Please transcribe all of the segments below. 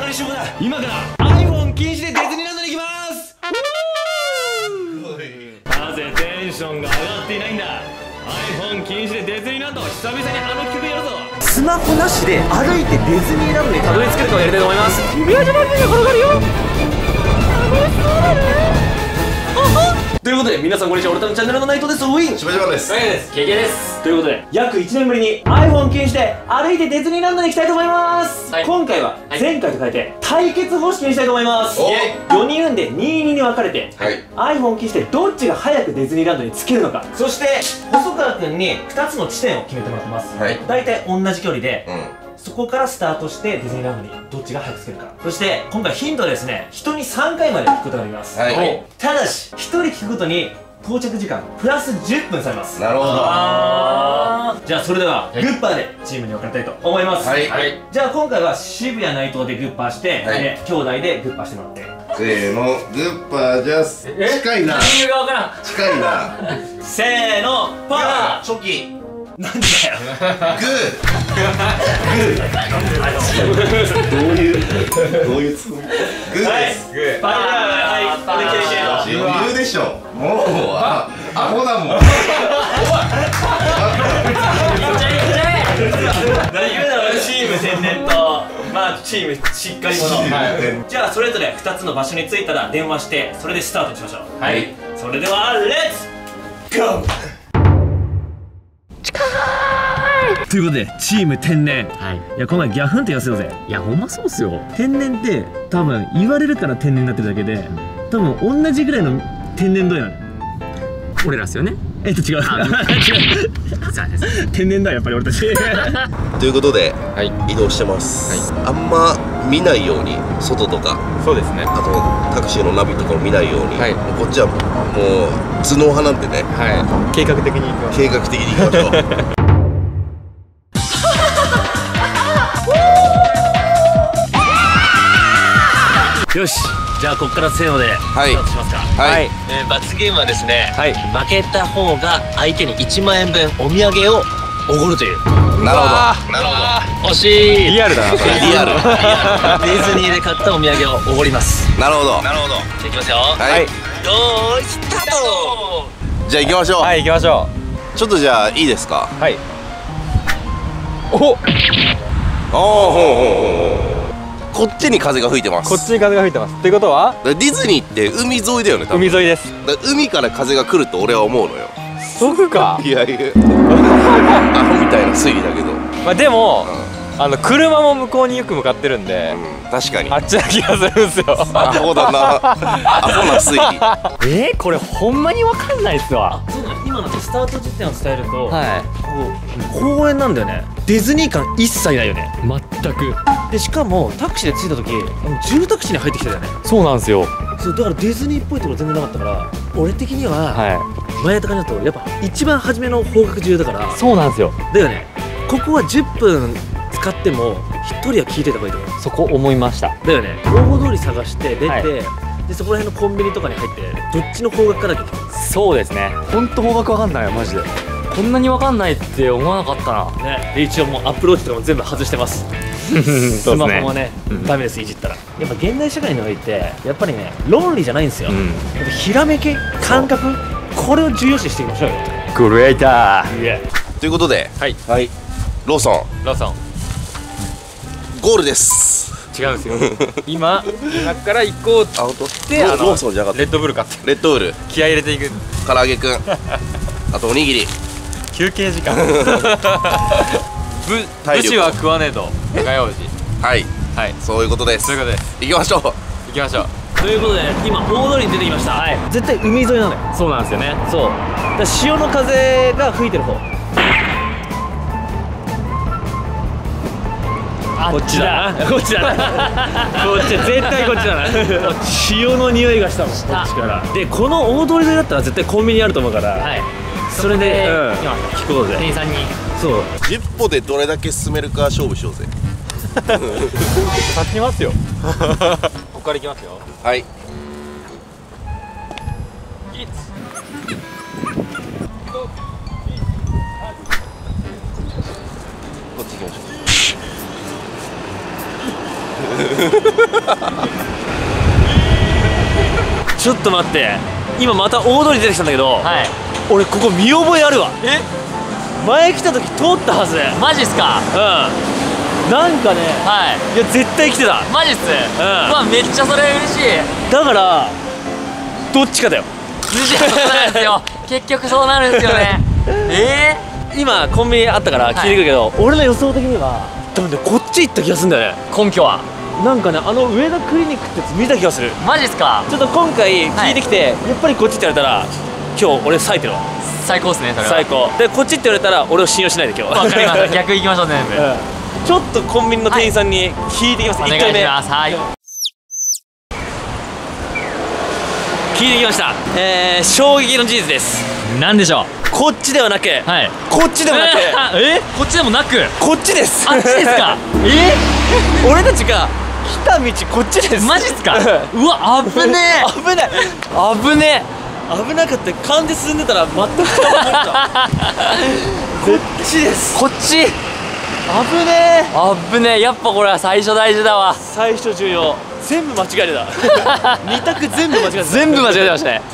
りしようだ。今から iPhone 禁止でディズニーランドに行きます。なぜテンションが上がっていないんだ。 iPhone 禁止でディズニーランド、久々にあの曲やるぞ。スマホなしで歩いてディズニーランドにたどり着けるかをやりたいと思います。指輪じゃなくて転がるよ。楽しそうだね。ということで皆さんこんにちは、俺たちのチャンネルのナイトです。ウィンしばじばです。 ケケです。ということで約1年ぶりに iPhone 禁止で歩いてディズニーランドに行きたいと思います。今回は前回と変えて対決方式にしたいと思います。4人いるんで2-2に分かれて iPhone 禁止でどっちが早くディズニーランドに着けるのか、そして細川くんに2つの地点を決めてもらってます。大体同じ距離でそこからスタートしてディズニーランドにどっちが早く着けるか。そして今回ヒントはですね、人に3回まで聞くことができます。ただし1人聞くことに到着時間プラス10分されます。 なるほど。 じゃあそれではグッパーでチームに分かれたいと思います。じゃあ今回は渋谷内藤でグッパーして、兄弟でグッパーしてもらって、 せーの、グッパージャス。近いな。 理由が分からん。 近いな。 せーの、パー。 チョキ。 なんでだよ。 グー。どういうつもり。グーです。 パー。 余裕でしょ。もうアホだもん。 何言うならチーム天然とまあチームしっかり者。じゃあそれぞれ2つの場所に着いたら電話してそれでスタートしましょう。それではレッツゴー。ということでチーム天然、いや今回ギャフンって言わせようぜ。 いやほんまそうっすよ。 天然って多分言われるから天然になってるだけで、多分同じぐらいの天然度やね。 俺らっすよね。 違う。違う。天然だやっぱり俺たち。 ということで移動してます。あんま見ないように外とか。 そうですね。 あとタクシーのナビとかを見ないように。こっちはもう頭脳派なんでね。 計画的に行きましょう。 計画的に行きましょう。 よし、じゃあここからせーのでスタートしますか。罰ゲームはですね、負けた方が相手に1万円分お土産をおごるという。 なるほど。なるほど。惜しい。 リアルだな。 リアル。 ディズニーで買ったお土産をおごります。 なるほど。 なるほど。じゃあいきますよ。よーいスタート。 じゃあ行きましょう。 行きましょう。ちょっとじゃあいいですか。 おお。こっちに風が吹いてます。 こっちに風が吹いてます。ということはディズニーって海沿いだよね。 海沿いです。 海から風が来ると俺は思うのよ。 そっか。 いやいやアホみたいな推理だけど、 まあでも車も向こうによく向かってるんで、 確かにあっちな気がするんですよ。 アホだな。アホな推理。 これほんまにわかんないっすわ。 そうだね、今のスタート時点を伝えると、公園なんだよね。ディズニー感一切ないよね。 全く。 でしかもタクシーで着いた時住宅地に入ってきたよね。 そうなんですよ。 そうだからディズニーっぽいところ全然なかったから、俺的には前やった感じだとやっぱ一番初めの方角重要だから。 そうなんですよ。 だよね。ここは10分使っても1人は聞いてた方がいいと思う。 そこ思いました。 だよね。大通り探して出て、でそこら辺のコンビニとかに入ってどっちの方角からだけ聞く。 そうですね。ほんと方角わかんないよマジで。こんなにわかんないって思わなかったな。 ね。で一応もうアップローチとかも全部外してます。スマホもね、ダメです、いじったら。やっぱ現代社会においてやっぱりね、論理じゃないんですよ。ひらめき、感覚、これを重要視していきましょうよ。 クリエイター。 ということで、ローソンゴールです。 違うんですよ。今から行こうとしてローソンじゃなかった。 レッドブル買って。 レッドブル気合い入れていく。 唐揚げくん、あとおにぎり。 休憩時間。武士は食わねえと長用事。そういうことです。そういうことです。行きましょう。行きましょう。 ということで今大通りに出てきました。絶対海沿いなのよ。 そうなんですよね。 そうだ、潮の風が吹いてる方。こっちだな。こっちだな。こっち絶対こっちだな。潮の匂いがしたもん、こっちから。でこの大通り沿いだったら絶対コンビニあると思うから、それで聞こうぜ、店員さんに。そう 10歩でどれだけ進めるか勝負しようぜ。 先にますよ。ここから行きますよ。 はい。こっち行きましょう。 ちょっと待って、今また大通り出てきたんだけど、はい、俺ここ見覚えあるわ。前来た時通ったはず。 マジっすか？ うん、なんかね、はい、いや絶対来てた。 マジっす。うわ、めっちゃそれ嬉しい。 だからどっちかだよ。 そうなんですよ。結局そうなるんですよね。 今コンビニあったから聞いてくるけど、俺の予想的には多分ねこっち行った気がするんだよね。 根拠はなんかね、上田クリニックってやつ見た気がする。 マジっすか？ちょっと今回聞いてきて、やっぱりこっちって言われたら今日俺咲いてるわ。 最高っすね、それは。 最高で、こっちって言われたら俺を信用しないで今日。わかりました。 逆行きましょう、全部。 ちょっとコンビニの店員さんに聞いてきます。1回目。はい、聞いてきました。衝撃の事実です。 何でしょう？ こっちではなく、こっちでもなく、 こっちでもなく、 こっちです。 あっちですか？ 俺たちが来た道こっちです。 マジっすか？うわ、危ねえ。 危ない。危ねえ。危なかった。勘で進んでたら全く違う。こっちです。 こっち。 危ねえ。 危ねえ。やっぱこれは最初大事だわ。 最初重要。全部間違えてた。2択全部間違えてた。 全部間違えてましたね。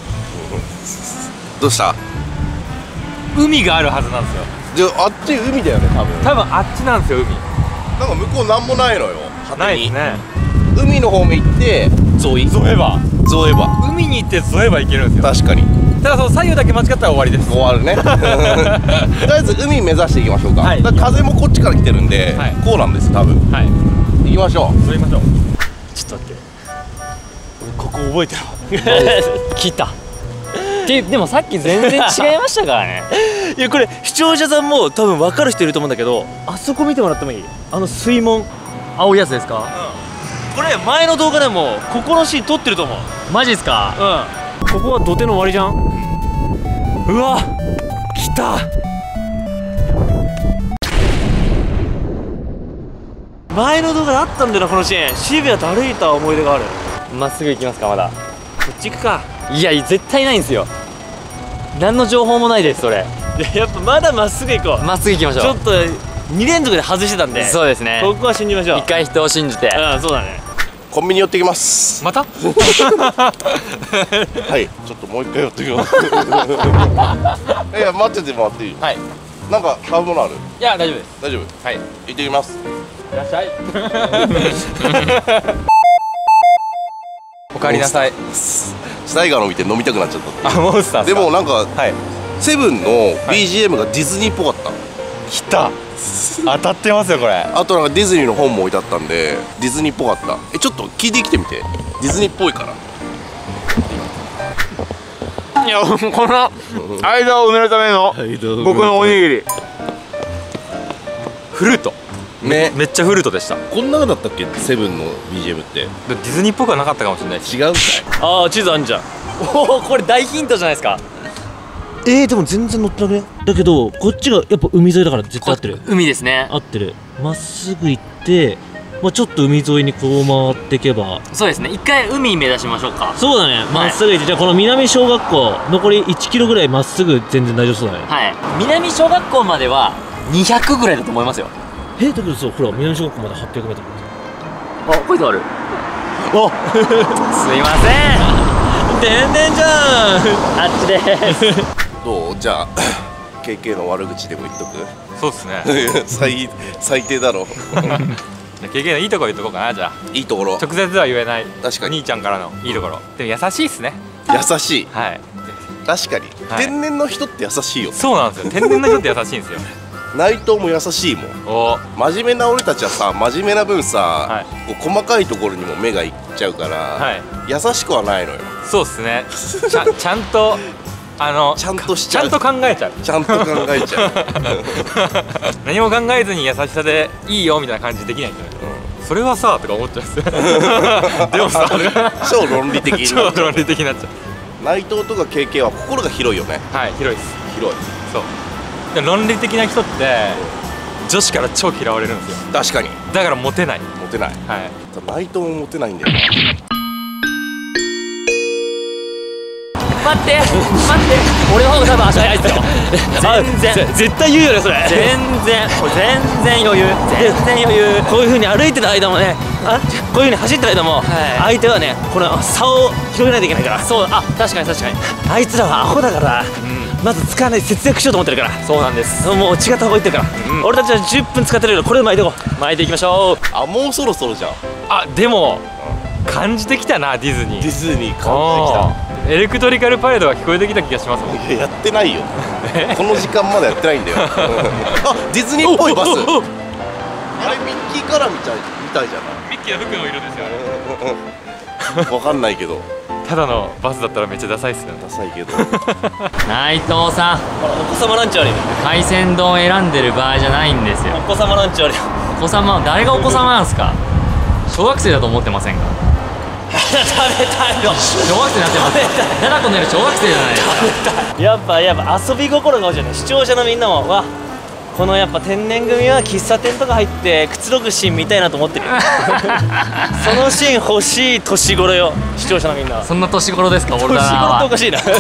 どうした？ 海があるはずなんですよ。 じゃあ、あっち海だよね、 多分あっちなんですよ、海。 なんか向こうなんもないのよ。 ないですね。 海の方面行ってゾエバ海に行ってゾエバ行けるんですよ。 確かに。 ただその左右だけ間違ったら終わりです。終わるね。とりあえず海目指していきましょうか。だから風もこっちから来てるんで、こうなんです多分。はい。行きましょう。 そう言いましょう。 ちょっと待って。俺ここ覚えてるわ。 来た。でもさっき全然違いましたからね。 いやこれ視聴者さんも多分分かる人いると思うんだけど、あそこ見てもらってもいい？水門、 青いやつですか？ これ前の動画でもここのシーン撮ってると思う。 マジっすか？ ここは土手の終わりじゃん。うわ、来た。前の動画であったんだよな、このシーン。渋谷と歩いた思い出がある。 まっすぐ行きますか？まだこっち行くか。 いや、絶対ないんですよ。何の情報もないです、それ。 やっぱまだまっすぐ行こう。 まっすぐ行きましょう。 ちょっと2連続で外してたんで。 そうですね。 ここは信じましょう。 一回人を信じて。 そうだね。 コンビニ寄ってきます。 また？ はい、ちょっともう一回寄ってきます。いや、待っててもらっていい？はい。なんか買うものある？ いや、大丈夫です。 大丈夫。はい。行ってきます。 いらっしゃい。おかえりなさい。 スタイガーの見て飲みたくなっちゃった。 あ、モンスター。 でもなんか、セブンの BGM がディズニーっぽかった。 来た。当たってますよこれ。 あとなんかディズニーの本も置いてあったんでディズニーっぽかった。ちょっと聞いてきてみて。ディズニーっぽいから。 いや、この間を埋めるための僕のおにぎり。フルートね、めっちゃフルートでした。 こんなのだったっけ、セブンの BGM って。 ディズニーっぽくはなかったかもしれないし。 違うんかい。 ああ、地図あんじゃん。 おお、これ大ヒントじゃないですか。 でも全然乗ってなくね。だけどこっちがやっぱ海沿いだから絶対合ってる。 海ですね。 合ってる。まっすぐ行って、ちょっと海沿いにこう回っていけば。 そうですね。一回海目指しましょうか。 そうだね。まっすぐ行って、じゃあこの南小学校残り1キロぐらいまっすぐ全然大丈夫そうだね。 はい。南小学校までは200ぐらいだと思いますよ。 だけどそう、ほら南小学校まで800メートル。 あ、こういうのある。 お、 すいません。 全然じゃん。 あっちです。 どう？じゃあKK の悪口でも言っとく？ そうっすね。 最低だろ。 KK のいいところ言っとこうかな。じゃあいいところ直接は言えない。 確かに兄ちゃんからのいいところ。でも優しいっすね。 優しい。 はい。 確かに天然の人って優しいよ。 そうなんですよ。天然の人って優しいんですよ。 内藤も優しいもん。真面目な俺たちはさ、真面目な分さ、細かいところにも目がいっちゃうから、優しくはないのよ。 そうっすね。ちゃんとちゃんとしちゃう。 ちゃんと考えちゃう。 ちゃんと考えちゃう。 何も考えずに優しさでいいよみたいな感じできないんだよね。それはさとか思っちゃうんですよ。でもさ、 超論理的になっちゃう。 超論理的になっちゃう。 内藤とか KK は心が広いよね。 はい、広いです。 広い。 そう。論理的な人って女子から超嫌われるんですよ。 確かに。 だからモテない。 モテない。はい。内藤もモテないんだよな。 待って俺の方が多分足早いっすよ。全然絶対言うよねそれ。 全然余裕、 こういう風に歩いてる間もね、こういう風に走ってる間も相手はねこの差を広げないといけないから。 そう、あ、確かにあいつらはアホだから、まず使わないで節約しようと思ってるから。 そうなんです。 もう違った方がいってるから、俺たちは10分使ってるけどこれで巻いていこう。 巻いていきましょう。 あ、もうそろそろじゃん。 あ、でも感じてきたな、ディズニー。 ディズニー感じてきた。 エレクトリカルパレードが聞こえてきた気がしますもん。 いや、やってないよ。この時間までやってないんだよ。あ、ディズニーっぽいバス。あれミッキーカラーみたいじゃない。 ミッキーの服の色ですよね。 わかんないけど。 ただのバスだったらめっちゃダサいっすよね。 ダサいけど。 内藤さん、 お子様ランチあるよ。 海鮮丼選んでる場合じゃないんですよ。 お子様ランチあるよ。 お子様、誰がお子様なんですか。小学生だと思ってませんか。 食べたいよ。 小学生になってます。7個のいる小学生じゃないですか。 やっぱ遊び心が欲しいね。視聴者のみんなもこのやっぱ天然組は喫茶店とか入ってくつろぐシーン見たいなと思ってるよ。そのシーン欲しい年頃よ、視聴者のみんなは。 そんな年頃ですか、俺ら年頃っておは。 かしいな。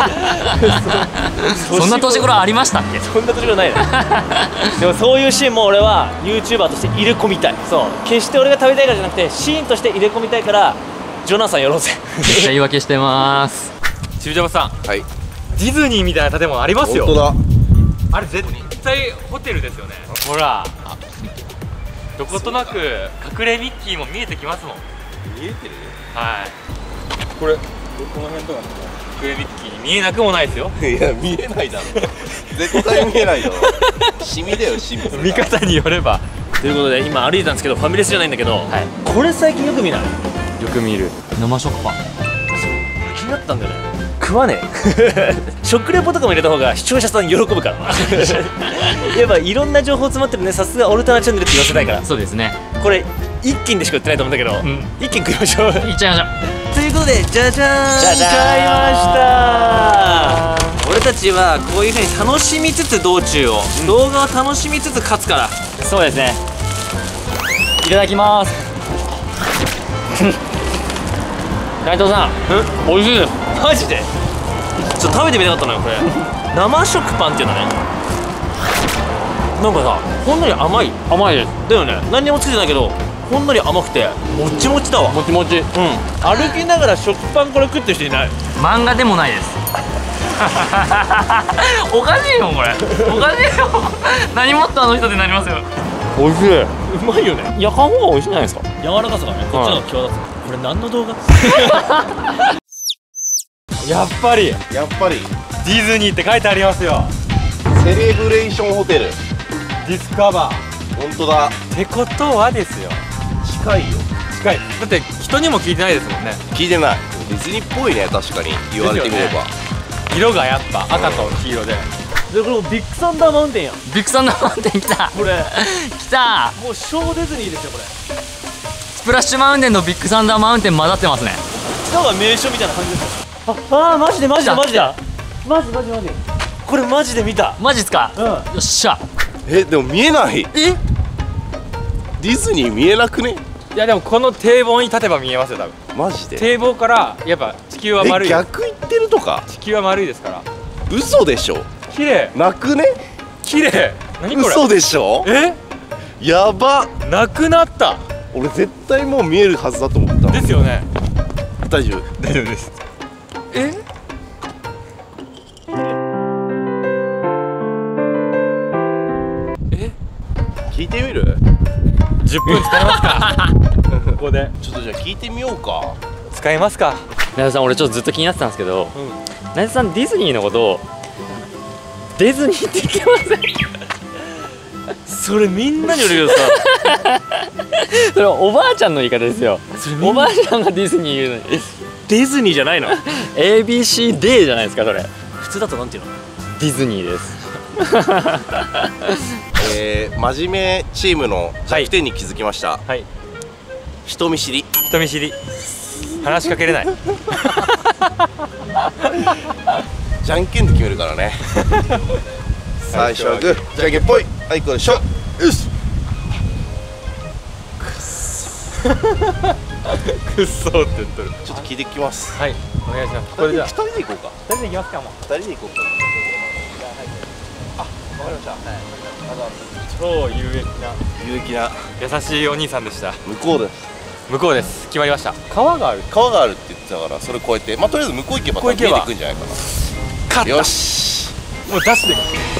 そんな年頃ありましたっけ。 そんな年頃ないな。でもそういうシーンも俺は YouTuber として入れ込みたい。そう、決して俺が食べたいからじゃなくてシーンとして入れ込みたいから、ジョナサンやろうぜ。 言い訳してます。 中ジャバさん、 はい。 ディズニーみたいな建物ありますよ。 本当だ。 あれ絶対ホテルですよね。ほら、どことなく隠れミッキーも見えてきますもん。 見えてる。 はい。これこの辺とか隠れミッキーに見えなくもないですよ。 いや、見えないだろ。絶対見えないだろ。シミだよ、シミ。 見方によれば。 ということで今歩いてたんですけど、ファミレスじゃないんだけど、これ最近よく見ない？ よく見る生食パン。 気になったんだよね。食わねえ。食レポとかも入れた方が視聴者さん喜ぶから。やっぱいろんな情報詰まってるね。さすがオルタナチャンネルって言わせたいから。 そうですね。 これ一斤でしか売ってないと思うんだけど、一斤食いましょう。 いっちゃいましょう。 ということで、じゃじゃーん、 じゃじゃーん、 買いました。俺たちはこういう風に楽しみつつ道中を、動画を楽しみつつ勝つから。 そうですね。いただきます。内藤さん、美味しいです。 マジでちょっと食べてみたかったのよこれ。生食パンっていうのね。なんかさ、ほんのり甘いです。 だよね。何にもつけてないけどほんのり甘くてもちもちだわ。 もちもち。 歩きながら食パンこれ食ってる人いない。 漫画でもないです。おかしいよこれ。おかしいよ。何もっとあの人ってなりますよ。 おいしい。うまいよね。 夜間方が美味しいじゃないですか。 柔らかさがね、こっちの方が際立つ。これ何の動画？ やっぱりやっぱりディズニーって書いてありますよ。 セレブレーションホテル。 ディスカバー。 本当だ。 ってことはですよ。 近いよ。 近い。だって人にも聞いてないですもんね。 聞いてない。ディズニーっぽいね、確かに言われてみれば。 色がやっぱ赤と黄色で。 でこれビッグサンダーマウンテンやん。 ビッグサンダーマウンテン来た。 これ来た。 もう小ディズニーですよこれ。 スプラッシュマウンテンのビッグサンダーマウンテン混ざってますね。 なんか名所みたいな感じですよ。マジでマジこれマジで見た。 マジっすか。よっしゃ。 でも見えない。ディズニー見えなくね。 いやでもこの堤防に立てば見えますよ多分。 マジで。 堤防からやっぱ地球は丸い。 逆行ってるとか。 地球は丸いですから。 嘘でしょ。 綺麗。 なくね。 綺麗。何これ。 嘘でしょ。やば。 なくなった。 俺絶対もう見えるはずだと思った。 ですよね。 大丈夫。 大丈夫です。 聞いてみる ？10分使いますか。ここでちょっとじゃあ聞いてみようか。 使いますか。 内田さん、俺ちょっとずっと気になってたんですけど、内田さんディズニーのことをディズニーって言ってません？ それみんなに言われるけどさ。 それおばあちゃんの言い方ですよ。おばあちゃんがディズニー言うのに。 ディズニーじゃないの？ ABCD じゃないですかそれ。 普通だとなんていうの？ ディズニーです。 真面目チームの弱点に気づきました。 はい。 人見知り。 人見知り。話しかけれない。 じゃんけんで決めるからね。最初はグー、じゃんけんぽい。はい、これしょ。よし。 くっそーって言っとる。 ちょっと聞いてきます。 はい。 お願いします。これじゃあ 2人で行こうか。 2人で行きますか。もう 2人で行こうか。あ、わかりました。 超有益な有益な優しいお兄さんでした。 向こうです。 向こうです。決まりました。川がある。 川があるって言ってたから、それ越えて、まあとりあえず向こう行けば見えてくんじゃないかな。 勝った。 よし。 もうダッシュで。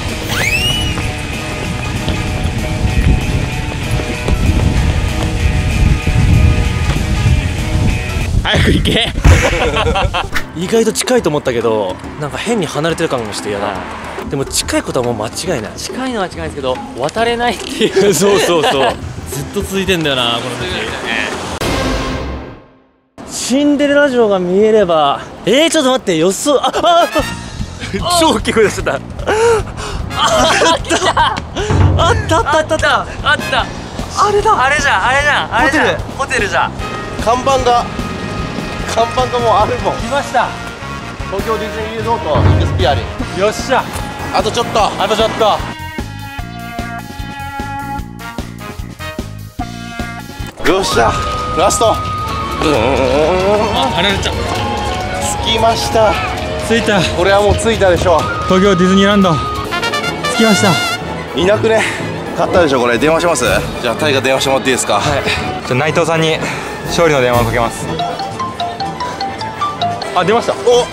早く行け。 意外と近いと思ったけど、なんか変に離れてる感がして嫌だ。でも近いことはもう間違いない。 近いのは近いんですけど渡れないっていうそうそうそう。ずっと続いてんだよなこの道。シンデレラ城が見えれば。ちょっと待って、予想。 超大きい声出してた。 あったあったあれだ。 あれじゃんあれじゃんあれじゃんホテルじゃん。 看板がもうあるもん。 来ました。 東京ディズニーリゾートイクスピアリ。 よっしゃ。 あとちょっと。 あとちょっと。 よっしゃ。ラスト。 あれちゃん。 着きました。 着いた。 これはもう着いたでしょう。 東京ディズニーランド。着きました。 いなくね。勝ったでしょこれ。電話します。じゃあタイが電話してもらっていいですか。 はい。じゃあ内藤さんに勝利の電話をかけます。あ、出ました。 お。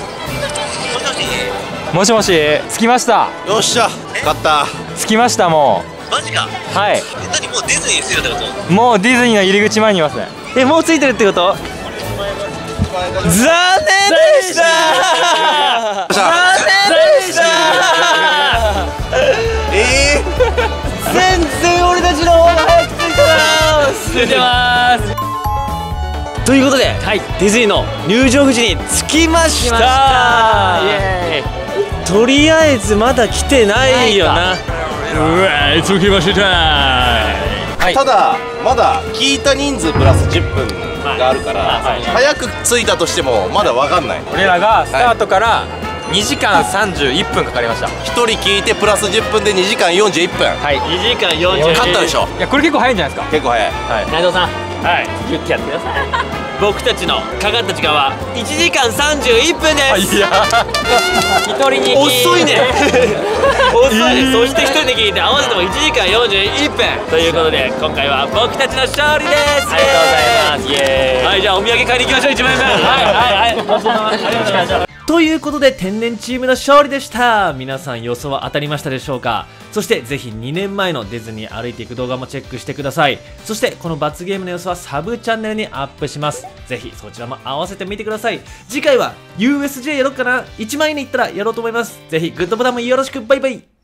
もしもし。着きました。 よっしゃ。勝った。 着きました。もう。 マジか。 はい。 何もうディズニーに着いたってこと？ もうディズニーの入り口前にいますね。 もうついてるってこと？残念でした残念でした全然俺たちの方が早く着いてます着いてますということで、ディズニーの入場口に着きました。 イエーイ。 とりあえずまだ来てないよな。 うわ、着きました。はい。 ただまだ聞いた人数プラス10分があるから、早く着いたとしてもまだ分かんない。 俺らがスタートから2時間31分かかりました。 1人聞いてプラス10分で2時間41分。 はい。 2時間41分。 勝ったでしょ。 いやこれ結構早いんじゃないですか。 結構早い。 内藤さん、言ってやってください。僕たちのかかった時間は1時間31分です。 いや一人に遅いね遅いね。そして一人で聞いて合わせても1時間41分ということで、今回は僕たちの勝利です。 ありがとうございます。イエーイ。 はい、じゃあお土産買いに行きましょう。1万円分。はいということで天然チームの勝利でした。皆さん予想は当たりましたでしょうか。そしてぜひ2年前のディズニー歩いていく動画もチェックしてください。そしてこの罰ゲームの様子はサブチャンネルにアップします。ぜひそちらも合わせてみてください。次回は USJ やろうかな。1万円に行ったらやろうと思います。ぜひグッドボタンもよろしく。バイバイ。